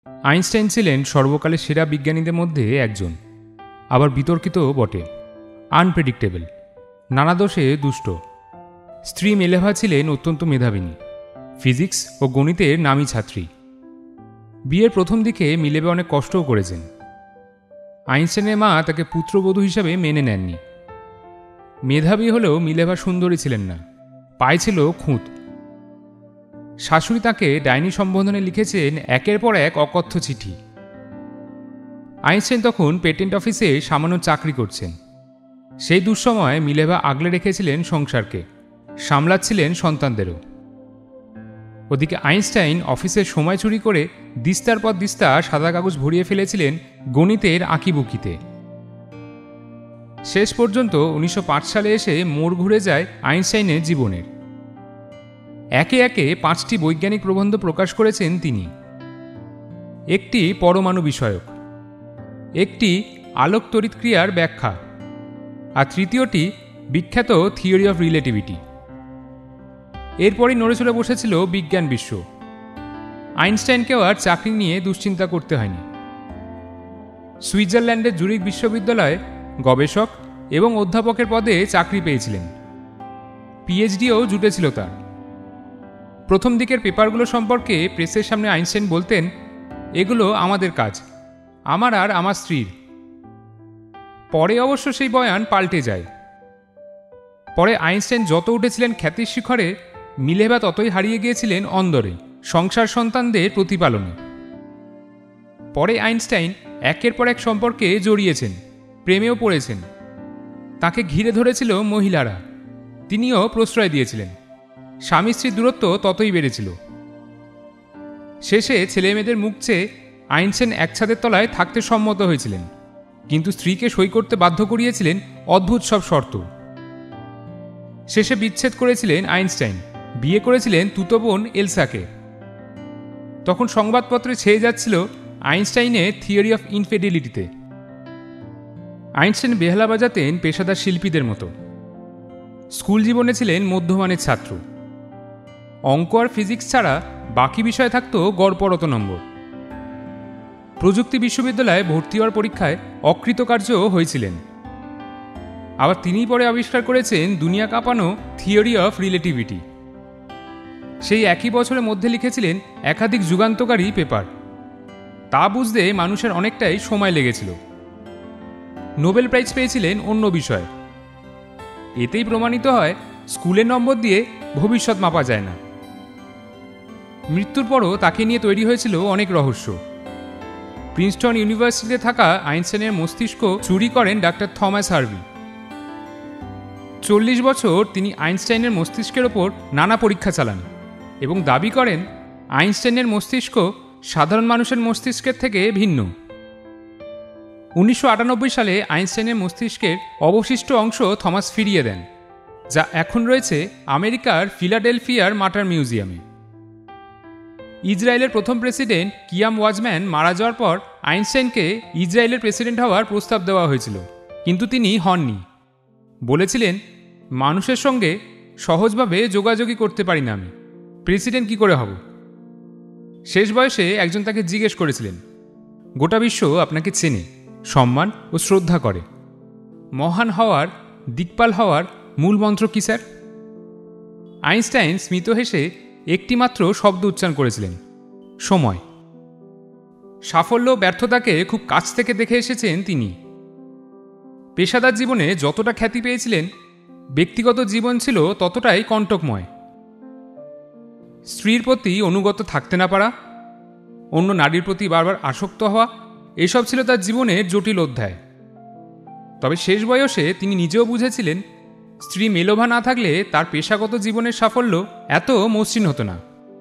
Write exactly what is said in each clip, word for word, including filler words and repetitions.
Einstein ছিলেন সর্বকালের সেরা বিজ্ঞানীদের মধ্যে একজন, আবার বিতর্কিত বটে। আনপ্রেডিক্টেবল, নানা দোষে দুষ্ট। স্ত্রী মেলেভা ছিলেন অত্যন্ত মেধাবিনী, ফিজিক্স ও গণিতের নামী ছাত্রী। বিয়ের প্রথম দিকে মিলেভা অনেক কষ্টও করেছেন। আইনস্টাইনের মা তাকে পুত্রবধূ হিসাবে মেনে নেননি। মেধাবী হলেও মিলেভা সুন্দরী ছিলেন না, পায়ে ছিল খুঁত। শাশুড়ি তাকে ডাইনি সম্বোধনে লিখেছেন একের পর এক অকথ্য চিঠি। আইনস্টাইন তখন পেটেন্ট অফিসে সামান্য চাকরি করছেন। সেই দুঃসময় মিলেভা আগলে রেখেছিলেন সংসারকে, সামলাচ্ছিলেন সন্তানদেরও। ওদিকে আইনস্টাইন অফিসের সময় চুরি করে দিস্তার পর দিস্তা সাদা কাগজ ভরিয়ে ফেলেছিলেন গণিতের আঁকিবুকিতে। শেষ পর্যন্ত উনিশশো পাঁচ সালে এসে মোড় ঘুরে যায় আইনস্টাইনের জীবনের। একে একে পাঁচটি বৈজ্ঞানিক প্রবন্ধ প্রকাশ করেছেন তিনি। একটি পরমাণু বিষয়ক, একটি আলোক তড়িৎক্রিয়ার ব্যাখ্যা, আর তৃতীয়টি বিখ্যাত থিওরি অফ রিলেটিভিটি। এরপরই নড়েচড়ে বসেছিল বিজ্ঞান বিশ্ব। আইনস্টাইনকেও আর চাকরি নিয়ে দুশ্চিন্তা করতে হয়নি। সুইজারল্যান্ডের জুরিখ বিশ্ববিদ্যালয়ে গবেষক এবং অধ্যাপকের পদে চাকরি পেয়েছিলেন। পিএইচডিও জুটেছিল তার। প্রথম দিকের পেপারগুলো সম্পর্কে প্রেসের সামনে আইনস্টাইন বলতেন, এগুলো আমাদের কাজ, আমার আর আমার স্ত্রীর। পরে অবশ্য সেই বয়ান পাল্টে যায়। পরে আইনস্টাইন যত উঠেছিলেন খ্যাতির শিখরে, মিলেভা ততই হারিয়ে গিয়েছিলেন অন্দরে, সংসার সন্তানদের প্রতিপালনে। পরে আইনস্টাইন একের পর এক সম্পর্কে জড়িয়েছেন, প্রেমেও পড়েছেন। তাকে ঘিরে ধরেছিল মহিলারা, তিনিও প্রশ্রয় দিয়েছিলেন। স্বামী স্ত্রীর দূরত্ব ততই বেড়েছিল। শেষে ছেলেমেয়েদের মুখ চেয়ে আইনস্টাইন এক ছাদের তলায় থাকতে সম্মত হয়েছিলেন, কিন্তু স্ত্রীকে সই করতে বাধ্য করিয়েছিলেন অদ্ভুত সব শর্ত। শেষে বিচ্ছেদ করেছিলেন আইনস্টাইন, বিয়ে করেছিলেন তুতো বোন এলসাকে। তখন সংবাদপত্রে ছেয়ে যাচ্ছিল আইনস্টাইনের থিওরি অফ ইনফিডিলিটিতে। আইনস্টাইন বেহালা বাজাতেন পেশাদার শিল্পীদের মতো। স্কুল জীবনে ছিলেন মধ্যমানের ছাত্র। অঙ্ক আর ফিজিক্স ছাড়া বাকি বিষয়ে থাকত গড়পড়ত নম্বর। প্রযুক্তি বিশ্ববিদ্যালয়ে ভর্তি হওয়ার পরীক্ষায় অকৃতকার্য হয়েছিলেন। আবার তিনিই পরে আবিষ্কার করেছেন দুনিয়া কাঁপানো থিওরি অফ রিলেটিভিটি। সেই একই বছরের মধ্যে লিখেছিলেন একাধিক যুগান্তকারী পেপার। তা বুঝতে মানুষের অনেকটাই সময় লেগেছিল। নোবেল প্রাইজ পেয়েছিলেন অন্য বিষয়ে। এতেই প্রমাণিত হয় স্কুলের নম্বর দিয়ে ভবিষ্যৎ মাপা যায় না। মৃত্যুর পরও তাকে নিয়ে তৈরি হয়েছিল অনেক রহস্য। প্রিন্সটন ইউনিভার্সিটিতে থাকা আইনস্টাইনের মস্তিষ্ক চুরি করেন ডাক্তার থমাস হার্ভি। চল্লিশ বছর তিনি আইনস্টাইনের মস্তিষ্কের ওপর নানা পরীক্ষা চালান এবং দাবি করেন আইনস্টাইনের মস্তিষ্ক সাধারণ মানুষের মস্তিষ্কের থেকে ভিন্ন। উনিশশো আটানব্বই সালে আইনস্টাইনের মস্তিষ্কের অবশিষ্ট অংশ থমাস ফিরিয়ে দেন, যা এখন রয়েছে আমেরিকার ফিলাডেলফিয়ার মাটার মিউজিয়ামে। ইসরায়েলের প্রথম প্রেসিডেন্ট কিয়াম ওয়াজম্যান মারা যাওয়ার পর আইনস্টাইনকে ইসরায়েলের প্রেসিডেন্ট হওয়ার প্রস্তাব দেওয়া হয়েছিল, কিন্তু তিনি হননি। বলেছিলেন, মানুষের সঙ্গে সহজভাবে যোগাযোগই করতে পারি না, আমি প্রেসিডেন্ট কি করে হব। শেষ বয়সে একজন তাকে জিজ্ঞেস করেছিলেন, গোটা বিশ্ব আপনাকে চেনে, সম্মান ও শ্রদ্ধা করে, মহান হওয়ার, দিকপাল হওয়ার মূল মন্ত্র কি স্যার? আইনস্টাইন স্মিত হেসে একটিমাত্র শব্দ উচ্চারণ করেছিলেন, সময়। সাফল্য ব্যর্থতাকে খুব কাছ থেকে দেখে এসেছেন তিনি। পেশাদার জীবনে যতটা খ্যাতি পেয়েছিলেন, ব্যক্তিগত জীবন ছিল ততটাই কণ্টকময়। স্ত্রীর প্রতি অনুগত থাকতে না পারা, অন্য নারীর প্রতি বারবার আসক্ত হওয়া, এসব ছিল তার জীবনের জটিল অধ্যায়। তবে শেষ বয়সে তিনি নিজেও বুঝেছিলেন, স্ত্রী মেলোভা না থাকলে তার পেশাগত জীবনের সাফল্য এত মসৃণ হতো না।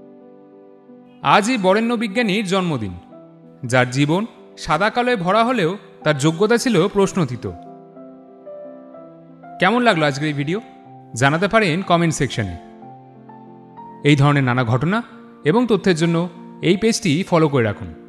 আজই বরেণ্য বিজ্ঞানীর জন্মদিন, যার জীবন সাদা কালোয় ভরা হলেও তার যোগ্যতা ছিল প্রশ্নতীত। কেমন লাগলো আজকের এই ভিডিও? জানাতে পারেন কমেন্ট সেকশনে। এই ধরনের নানা ঘটনা এবং তথ্যের জন্য এই পেজটি ফলো করে রাখুন।